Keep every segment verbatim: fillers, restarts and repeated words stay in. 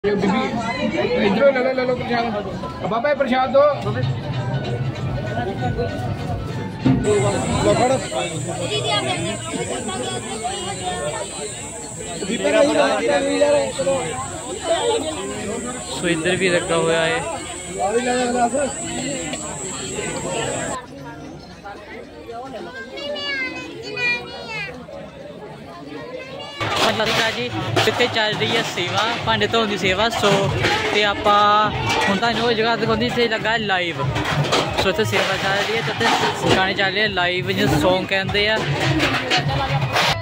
इधरों ले लो ले लो प्रसाद बाबा प्रसाद दो सो इधर भी रखा हुआ है। जी इतने चल रही है सेवा भांडे धोने की सेवा। सो तो आप हूँ तुम जगह दिखाई इतने लगा लाइव। सो इतने सेवा चल रही है तो इतने गाने चल रहे हैं लाइव जो सॉन्ग कहते हैं।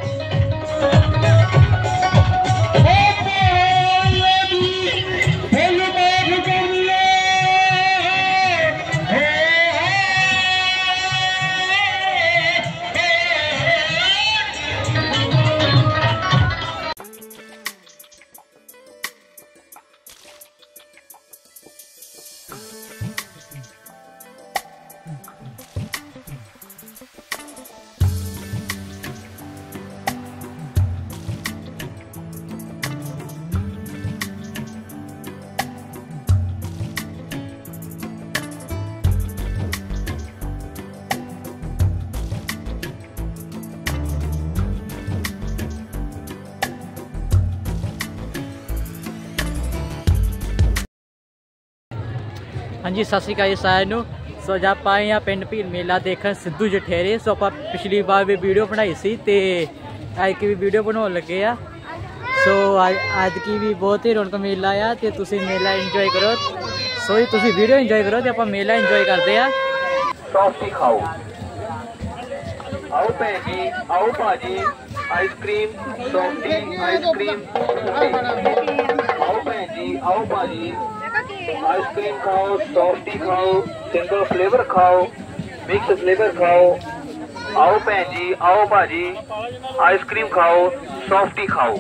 हाँ जी सत श्री अकाल सारिਆਂ। सो जब आप आए हैं पिंड भील मेला देखने सिद्धू जठेरे। सो आप पिछली बार भी वीडियो बनाई सी ते आज की भी वीडियो बनाने लगे आ। सो आज आज की भी बहुत ही रौनक मेला आ तो तुसी मेला इंजॉय करो। सो ही तुसी वीडियो इंजॉय करो तो आप मेला इंजॉय करते हैं। सॉफ्टी खाओ आओ भैन जी आओ भाजी आइसक्रीम सॉफ्टी आइसक्रीम आओ भैन जी आओ भाजी आइसक्रीम खाओ सॉफ्टी खाओ सिंगल फ्लेवर खाओ मिक्स फ्लेवर खाओ। आओ भैन जी आओ भाजी आइसक्रीम खाओ सॉफ्टी खाओ।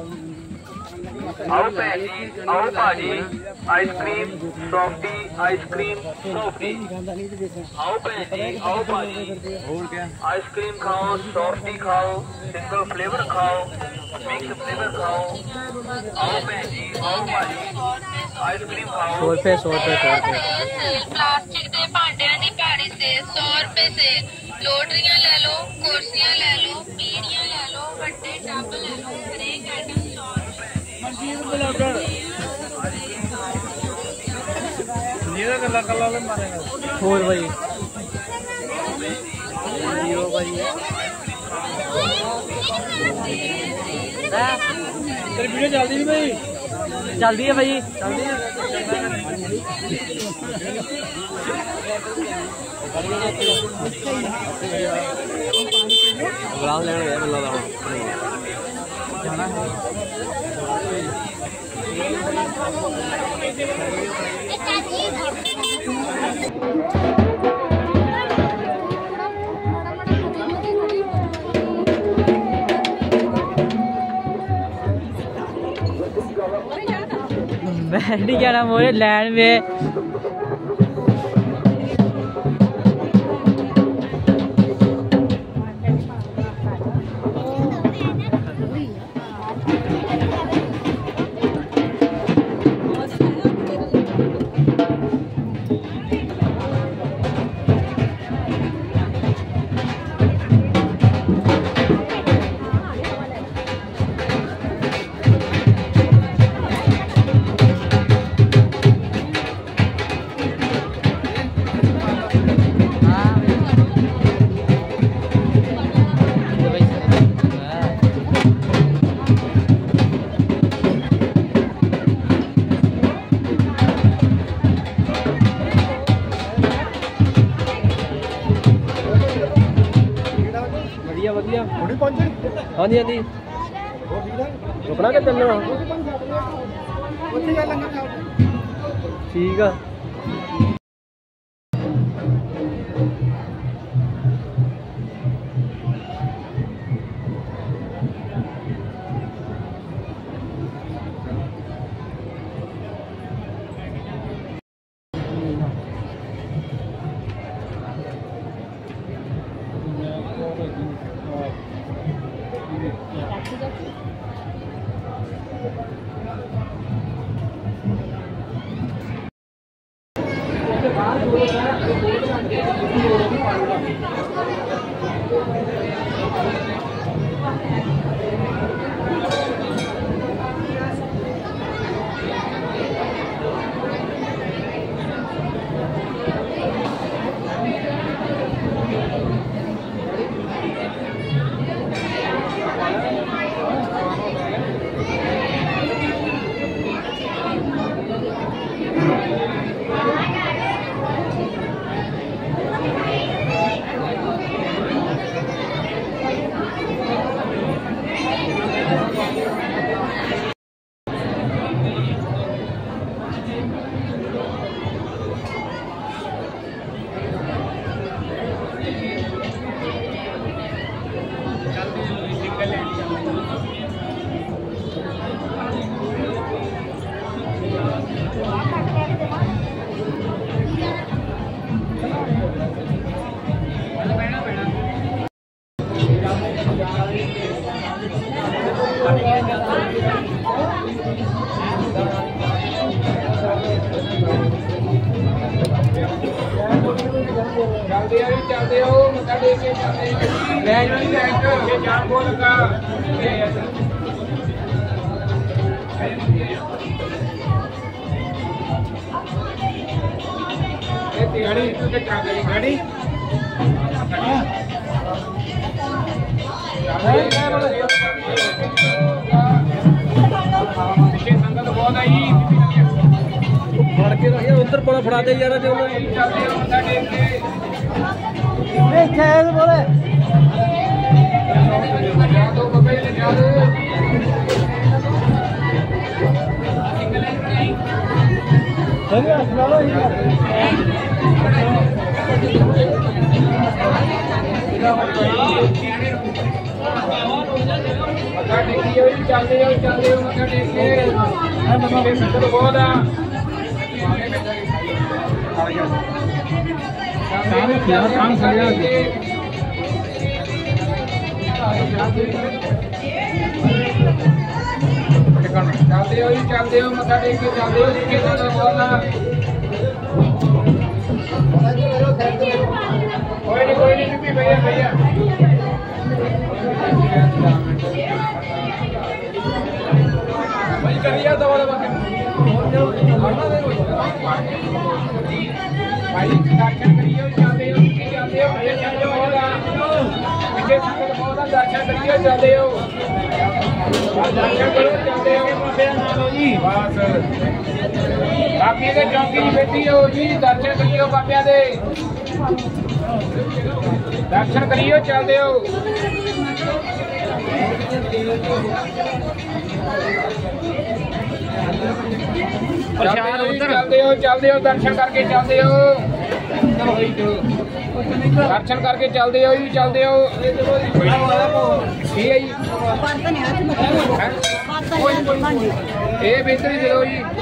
आओ भैन जी आओ भाजी आइसक्रीम सॉफ्टी आइसक्रीम सॉफ्टी। आओ भैन जी आओ भाजी आइसक्रीम खाओ सॉफ्टी खाओ सिंगल फ्लेवर खाओ मिक्स फ्लेवर खाओ। आओ भैन जी आओ भाजी आइसक्रीम खाओ। सौ रुपये सौ रुपये सौ रुपये प्लास्टिक के भांडिया की पैड़ी से सौ रुपए से लोटरियां ले लो कुर्सियां ले लो पीढ़ियां ले लो बड़े टब ले लो हरेक आइटम सौ और भाई वीडियो चलती नहीं भाई चलती है भाई चलती है। गुलाब लेने गया जाना है। मैं नहीं जाना मोरे लैंड में। हाँ जी हाँ जी रुकना के चलना ठीक है। चलते हो चलते हो मत्था टेक के चलते बैग नहीं बैग ये जान बोल लगा ये गाड़ी के चाबी गाड़ी पीछे संगत बहुत आई फड़ के रहिए उधर बड़ा फड़ा दे यार जो चलते हो मत्था टेक के ए खेल बोले जा दो बबे ले जा दो सिंगल है नहीं चलो चलो मत्था टेकियो चलते हो चलते हो मत्था टेक के संगत बहुत आ काम किया काम कर चलते हो चलते हो मत्था टेक के चलते हो जिसके तो कोई नहीं कोई नहीं भी भैया भैया भाई करिए तो वाला भाई दर्शन करिए चलते हो चलते हो भैया चलते हो पीछे संगत बहुत दर्शन करिए चलते हो दर्शन करो चलते हो जी बस बाकी के चौकी नहीं बैठी हो जी दर्शन करिए बाबिया दे दर्शन करिए चलते हो चलते हो चलते हो दर्शन करके चलते हो दर्शन करके चलते हो जी चलते हो ठीक है जी ये बेहतरी दे दो जी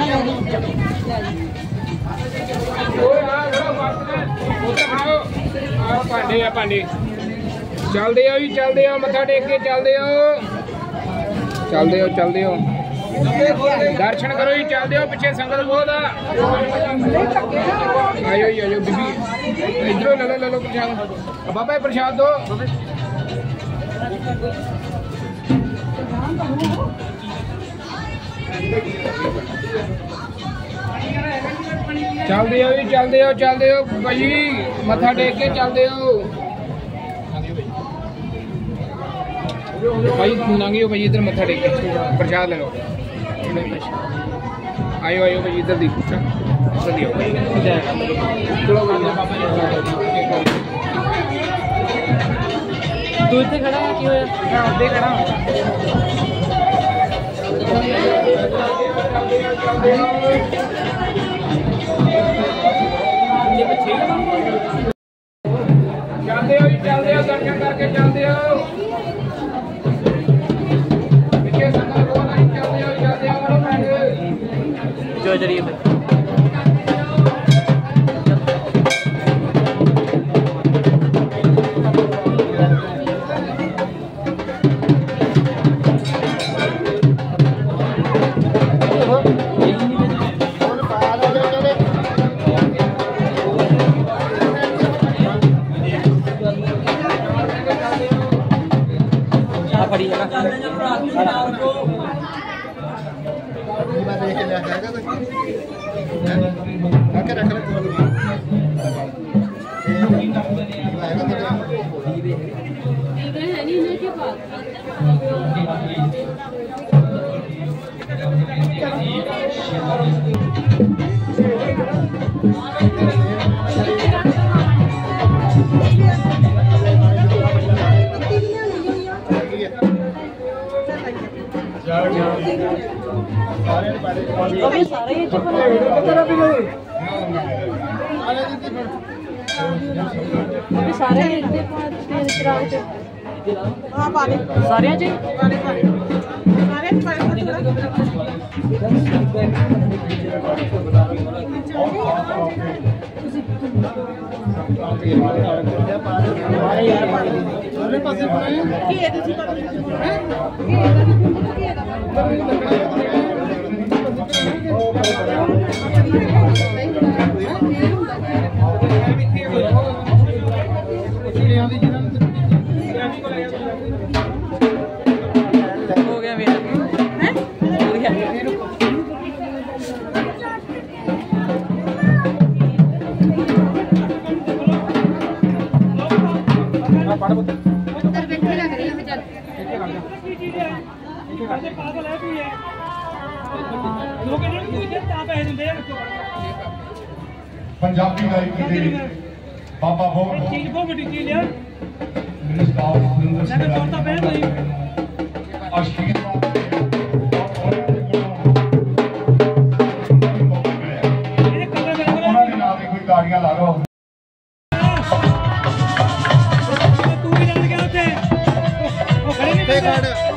भांडे आ भांडे चलते हो जी चलते हो मत्था टेक के चलते हो चलते हो चलते हो दर्शन करो जी चलते हो पिछे संगत बहुत आयो जी आयो बीबी इधरों ले लो ले लो प्रसाद बाबा प्रसाद दो चलते हो जी चलते हो चलते हो भाई मत्था टेक के चलते हो भाई नांगे हो भाई इधर मत्था टेक के प्रसाद ले लो आयो आयो भाई इधर दी चलो तू इतने खड़ा है क्यों है खड़ा चलते हो चलते हो दर्शन करके चलते हो पीछे संगत बहुत आई चलते हो चलते हो जो जरिए भाई मैं देख लिया हैगा कोई रख रख रख हो गया मेरा हो गया पंजाबी गायकी दे बाबा बहुत चीज बहुत बड़ी चीज है मेरे स्टाफ सुंदर मैं तो तोड़ता पहन नहीं आशीर्वाद ये कलर मेरे को ਉਹਨਾਂ ਦੇ ਨਾਂ ਤੇ ਕੋਈ ਤਾੜੀਆਂ ਲਾ ਲਓ तू भी जान गया थे वो खड़े नहीं थे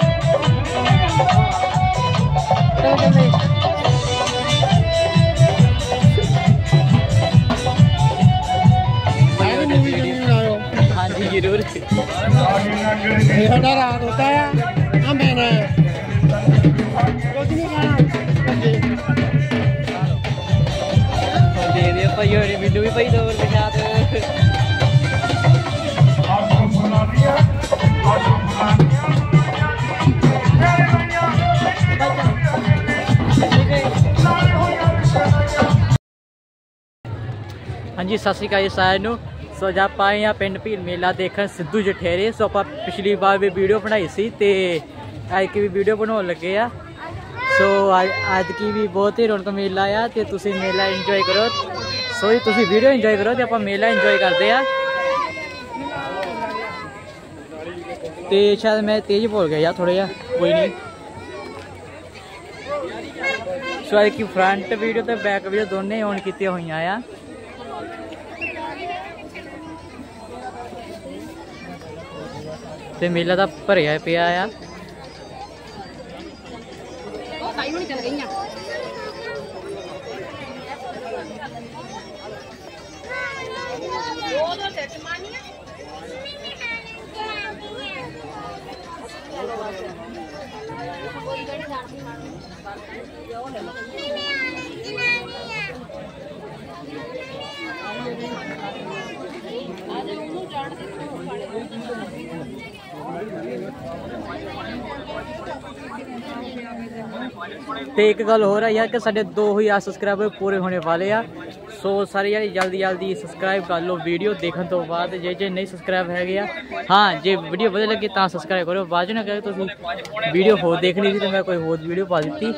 हाँ जी जरूर ਤਾੜੀਆਂ ਜਿਹੜੇ साडा रात होता है हम बहना है कुछ नहीं खाना दे दे भाई और मैनू भी भाई दो प्रसाद ਆਸ਼ੂ ਫੁਲਾਨੀਆਂ ਆਸ਼ੂ ਫੁਲਾਨੀਆਂ हाँ जी सत श्री अकाल जी साਰਿਆਂ ਨੂੰ ਸੋ ਜਦ ਆਪਾਂ ਆਏ ਆ ਪਿੰਡ ਭੀਲ ਮੇਲਾ ਦੇਖਣ ਸਿੱਧੂ ਜਠੇਰੇ ਸੋ ਆਪਾਂ ਪਿਛਲੀ ਵਾਰ ਵੀ ਵੀਡੀਓ ਬਣਾਈ ਸੀ ਤੇ ਐਤਕੀ ਵੀ ਵੀਡੀਓ ਬਣਾਉਣ ਲੱਗੇ ਆ ਸੋ ਐਤਕੀ ਵੀ ਬਹੁਤ ਹੀ ਰੌਣਕ ਮੇਲਾ ਆ ਤੇ ਤੁਸੀਂ ਮੇਲਾ ਇੰਜੋਏ ਕਰੋ ਸੋ ਜੀ ਤੁਸੀਂ ਵੀਡੀਓ ਇੰਜੋਏ ਕਰੋ ਤੇ ਆਪਾਂ ਮੇਲਾ ਇੰਜੋਏ ਕਰਦੇ ਆ ਤੇ ਸ਼ਾਇਦ ਮੈਂ ਤੇਜ਼ ਬੋਲ ਗਿਆ ਯਾਰ ਥੋੜਾ ਜਿਹਾ ਕੋਈ ਨਹੀਂ ਸੋ ਐਤਕੀ ਫਰੰਟ ਵੀਡੀਓ ਤੇ ਬੈਕ ਵੀਡੀਓ ਦੋਨੇ ਔਨ ਕੀਤੀਆਂ ਹੋਈਆਂ ਆ ਤੇ ਮੇਲਾ ਤਾਂ ਭਰਿਆ ਪਿਆ ਆ ਉਹ ਸਾਈ ਹੁਣੀ ਚੱਲ ਗਈਆਂ ਉਹ ਤਾਂ ਸੱਚ ਮਾਨੀਆਂ ਤੇ ਇੱਕ ਗੱਲ ਹੋਰ ਆ ਯਾਰ ਕਿ ਸਾਡੇ ਦੋ ਹਜ਼ਾਰ ਸਬਸਕ੍ਰਾਈਬਰ ਪੂਰੇ ਹੋਣੇ ਵਾਲੇ ਆ ਸੋ ਸਾਰੇ ਯਾਰ ਜਲਦੀ ਜਲਦੀ ਸਬਸਕ੍ਰਾਈਬ ਕਰ ਲਓ ਵੀਡੀਓ ਦੇਖਣ ਤੋਂ ਬਾਅਦ ਜੇ ਜੇ ਨਹੀਂ ਸਬਸਕ੍ਰਾਈਬ ਹੈਗੇ ਆ ਹਾਂ ਜੇ ਵੀਡੀਓ ਵਧੀਆ ਲੱਗੀ ਤਾਂ ਸਬਸਕ੍ਰਾਈਬ ਕਰੋ ਬਾਅਦ ਨਾ ਕਹੇ ਤੁਸੀਂ ਵੀਡੀਓ ਹੋਰ ਦੇਖਣੀ ਸੀ ਤੇ ਮੈਂ ਕੋਈ ਹੋਰ ਵੀਡੀਓ ਪਾ ਦਿੱਤੀ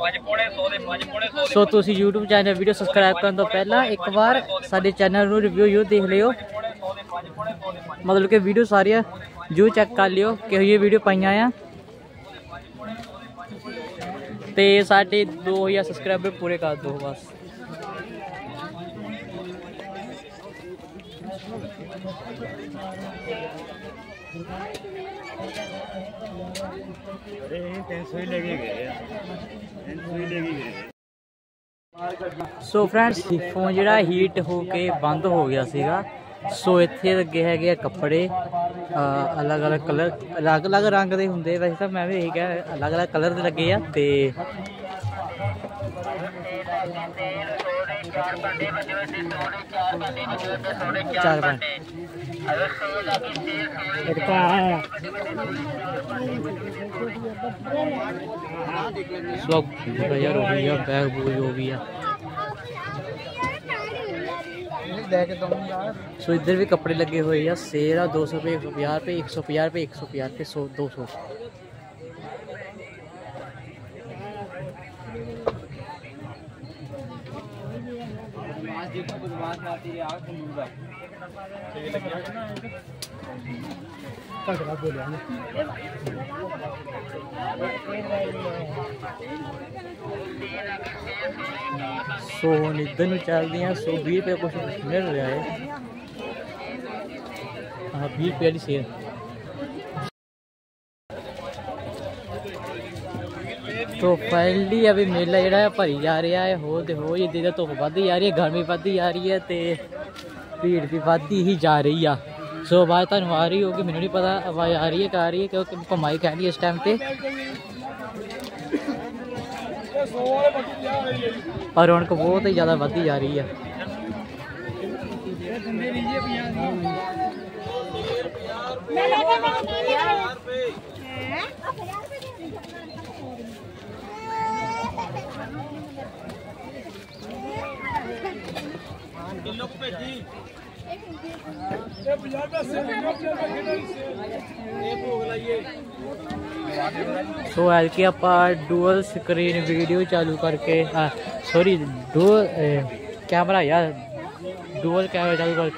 ਸੋ ਤੁਸੀਂ YouTube ਚੈਨਲ ਵੀਡੀਓ ਸਬਸਕ੍ਰਾਈਬ ਕਰਨ ਤੋਂ ਪਹਿਲਾਂ ਇੱਕ ਵਾਰ ਸਾਡੇ ਚੈਨਲ ਨੂੰ ਰਿਵਿਊ ਯੂ ਦੇਖ ਲਿਓ ਮਤਲਬ ਕਿ ਵੀਡੀਓ ਸਾਰੀਆਂ ਜੂ ਚੈੱਕ ਕਰ ਲਿਓ ਕਿਹੋ ਜਿਹੀ ਵੀਡੀਓ ਪਾਈਆਂ ਆ ਤੇ ਸਾਡੇ ਦੋ ਹਜ਼ਾਰ ਸਬਸਕ੍ਰਾਈਬਰ ਪੂਰੇ ਕਰ ਦਿਓ ਬਸ ਸੋ ਫਰੈਂਡਸ ਫੋਨ ਜਿਹੜਾ ਹੀਟ ਹੋ ਕੇ ਬੰਦ ਹੋ ਗਿਆ ਸੀਗਾ ਸੋ ਇੱਥੇ ਲੱਗੇ ਹੈਗੇ ਆ ਕੱਪੜੇ ਅਲੱਗ ਅਲੱਗ ਕਲਰ ਅਲੱਗ ਅਲੱਗ ਰੰਗ ਦੇ ਹੁੰਦੇ ਵੈਸੇ ਤਾਂ ਮੈਂ ਵੀ ਇਹੀ ਕਿਹਾ ਅਲੱਗ ਅਲੱਗ ਕਲਰ ਦੇ ਲੱਗੇ ਆ ਤੇ ਚਾਰ ਪੰਜ सब यार हो गया बैग बूग जो भी है। सो इधर भी कपड़े लगे हुए हैं। सेल आ दो सौ रुपये, एक सौ पचास रुपये, एक सौ पचास रुपये, एक सौ पचास रुपये, सौ दो सौ। सो इधर में चलते हैं। सो बीस रुपये कुछ मिल रहा है। हाँ बीस रुपये की सेल। तो फाइनली अभी मेला जोड़ा है भरी जा रहा है। हो तो हो जी धुप बढ़ती जा रही है, गर्मी बढ़ती जा रही है, तो भीड़ भी बढ़ती ही जा रही है। सो आवाज़ तुहानू आ रही होगी, मैनू नहीं पता आवाज़ आ रही है क्या आ रही है, क्योंकि घुमाई कह रही है इस टाइम पे। और रौनक बहुत ही ज़्यादा बढ़ती जा रही है। सो एल के आप डुअल स्क्रीन वीडियो चालू करके, सॉरी डुअल कैमरा यार, डुअल कैमरा चालू करके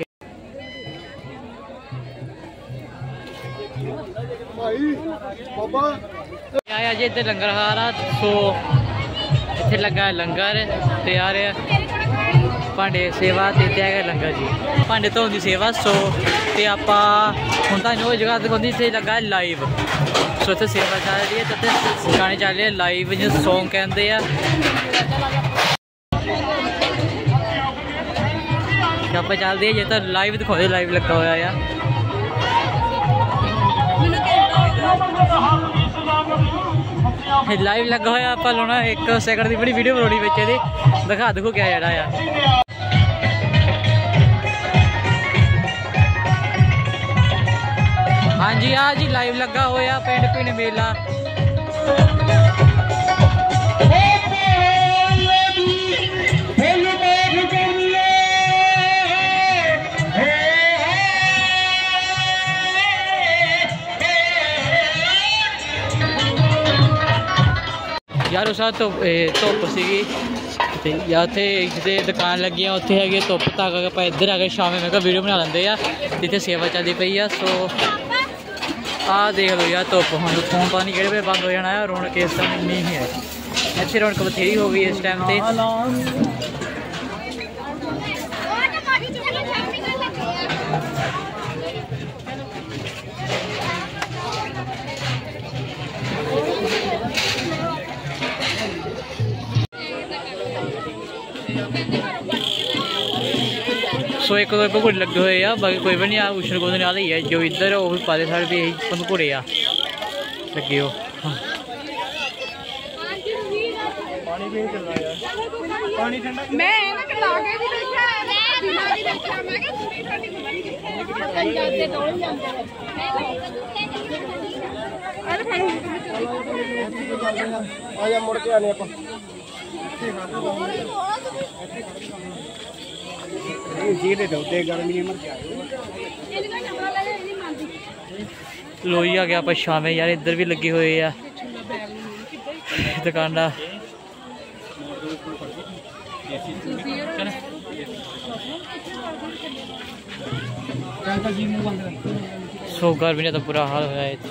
आया जी इधर लंगर खा रहा। सो इतने लगा लंगर तैयार है, भांडे सेवा ते है लंगर जी, भांडे धोने की सेवा। सो तो आप हूँ तुम जगह दिखाई इतने लगा लाइव। सो इतने सेवा चल रही है, तो गाने चल रहे लाइव जो सॉन्ग कहते हैं। आप चलते हैं जो तो लाइव दिखाते, लाइव लगा हुआ है। लाइव लगा हुआ आप लाना एक सैकंड की बड़ी वीडियो बनानी बच्चे की, दिखा देखो क्या जरा है। हाँ जी हाँ जी लाइव लगा हुआ पिंड पिंड मेला। यार उस तो धुप सी या उत्थे दुकान लगी उत्थे है धुप तक आप इधर आ गए शाम में क्या वीडियो बना लेंगे आ, जिथे सेवा चलती पई आ। सो आ देख लो यार धुप हम फोन पता नहीं कि बंद हो जाना है। रौनक इस टाइम नहीं है इतने, रौनक बथेरी हो गई इस टाइम से। सो एक दो घोड़े लगे हुए आ, बाकी कोई भी नहीं आ। उछल कूद नहीं ही है जो इधर वो भी पाले साइड भी यही घोड़े आ लगे हो। मुड़ के आने लोई आ गया आप शाम यार, इधर भी लगे हुए है दुकाना। सो गर्मी ने तो बुरा हाल होया है।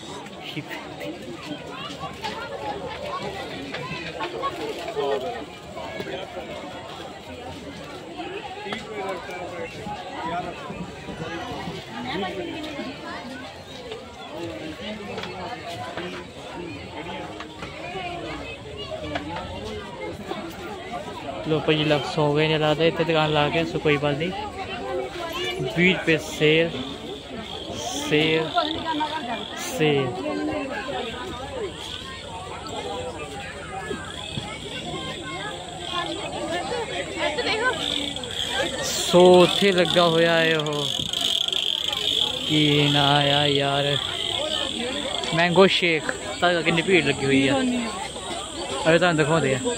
लो भाई लग सो गए नहीं लगता इतने दुकान ला के। सो कोई बात नहीं, बीस पे सेल सेल सेल। सो उत्थे लगा होया है वो की ना आया यार मैंगो शेक तक कितनी भीड़ लगी हुई है अरे तुम दिखाते हैं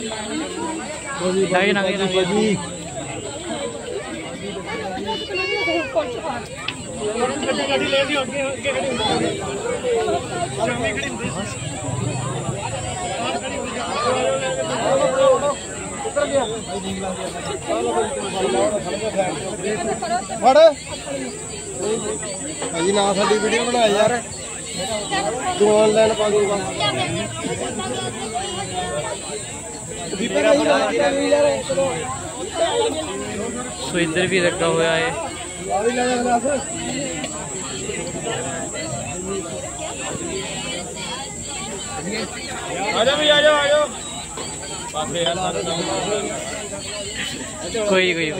भाई ना साडी वीडियो बना यार तू ऑनलाइन पा दूंगा सो इधर भी लगा हुआ है आजा भी आजा आजा कोई कोई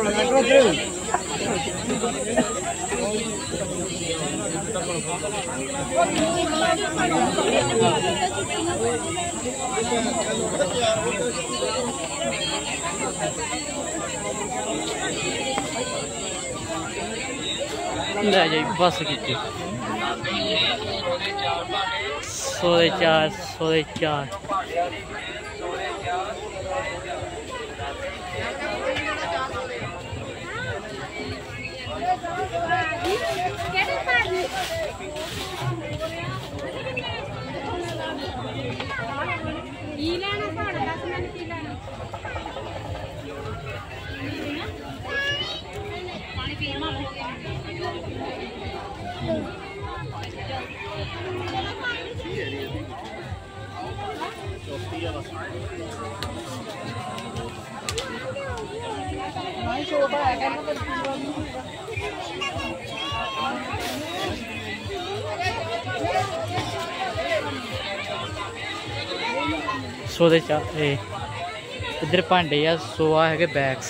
ले जाइए बस की सोरे चार सोरे चार सौ दे चार इधर भांडे या सौ है बैग्स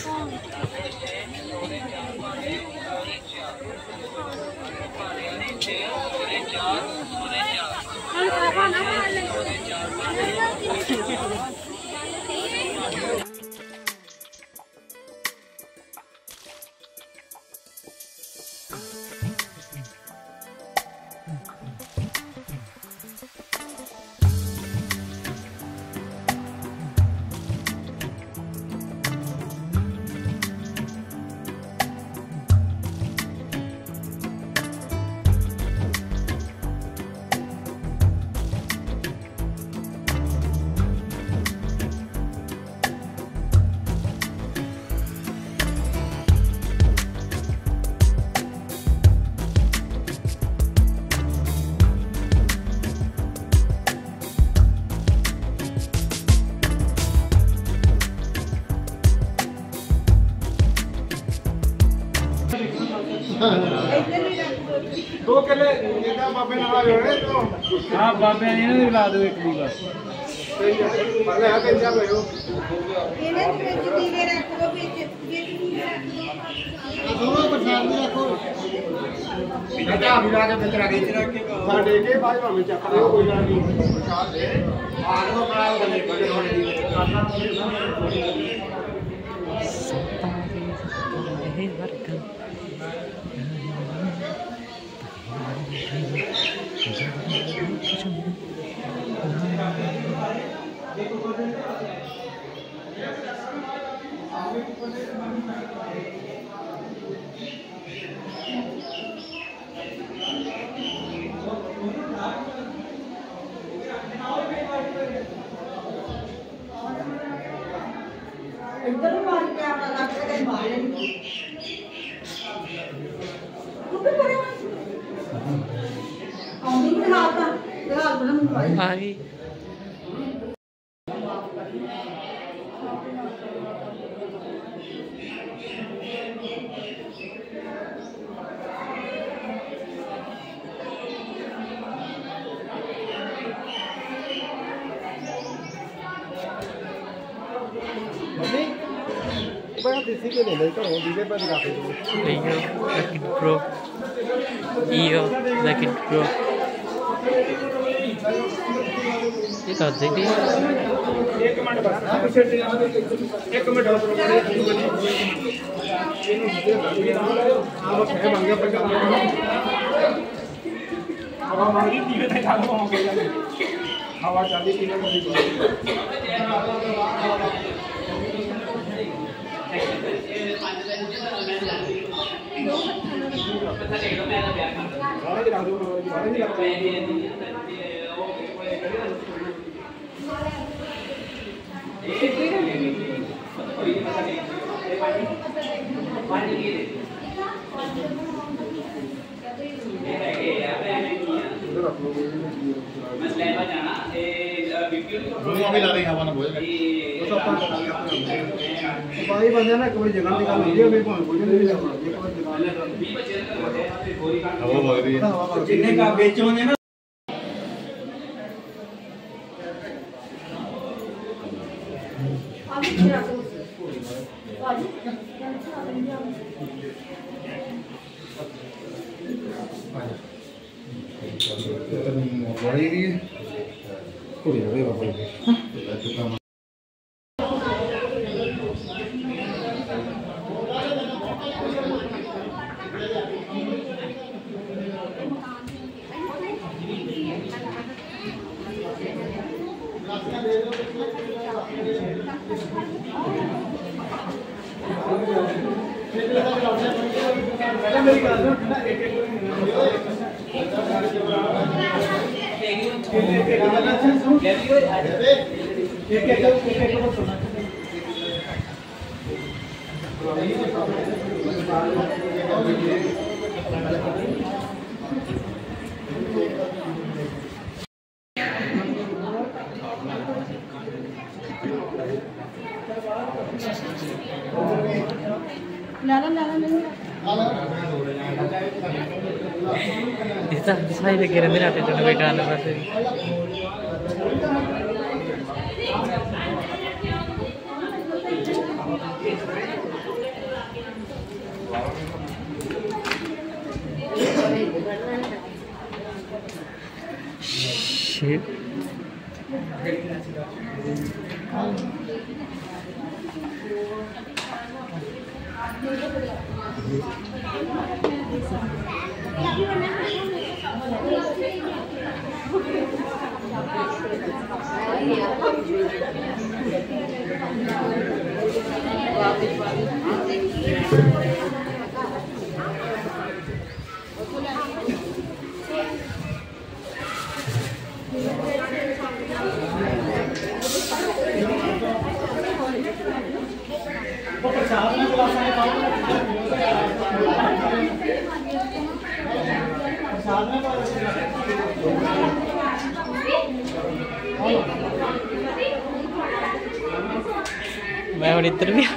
दो किले ਇਹਦਾ ਬਾਬੇ ਨਾਲ ਆਏ ਹੋਣੇ ਤੋਂ हाँ बाबे ने इन्हें दिला दो एक भी बस ਮੈਂ ਆ ਪੈਂਦਾ ਹੋਇਓ ਇਹਨਾਂ ਦੇ ਵਿੱਚ ਦੀਵੇ ਰੱਖੋ ਵਿੱਚ ਵਿੱਚ ਦੋਨੋਂ ਪ੍ਰਸ਼ਾਦ ਨਹੀਂ ਰੱਖੋ ਇਹਦਾ ਵੀ ਲਾ ਕੇ ਵਿੱਚ ਰੱਖ ਕੇ ਸਾਡੇ ਕੇ ਬਾਅਦ ਭਾਵੇਂ ਚੱਕ ਲਿਓ ਕੋਈ ਗੱਲ ਨਹੀਂ ਪ੍ਰਸ਼ਾਦ ਦੇ ਆਗੋ ਬਣਾ ਗੱਲੇ ਬੜੇ ਹੋਣੇ ਦੀ ਕਰਨਾ ਇੱਧਰ ਨੂੰ ਮਾਰ ਕੇ ਆਪਣਾ ਲੱਗ ਕੇ ਮਾਰ ਲੈਣੀ ਆਉਂਦੀ ਨਹੀਂ ਰਾਤ ਦਾ ਰਾਤ ਨੂੰ ਪਾਈ आ गई ਬੜਾ ਦੇਸੀ ਕੇ ਲੈ ਲੈ ਘਰੋਂ ਦੀਵੇ ਬੰਦ ਕਰ ਦੇ Io, Lucky Pro. Io, Lucky Pro. ये कर देगी एक मिनट बस पिछे एक मिनट बस ਆਹ ਬਸ ਹੈ ਬਣ ਗਿਆ हवा मारी तीन ते चालू हो गई हवा चाली तीन भाई बंदे ना कोई जगह निकाल लिया फिर कौन कोई नहीं जाना एक बार हवा भग रही है जितने का बेचो ने ना बड़ी भी है पूरी है बाबा saya pikiran ini ada dalam medan apa sih? Shit. मैं और इधर भी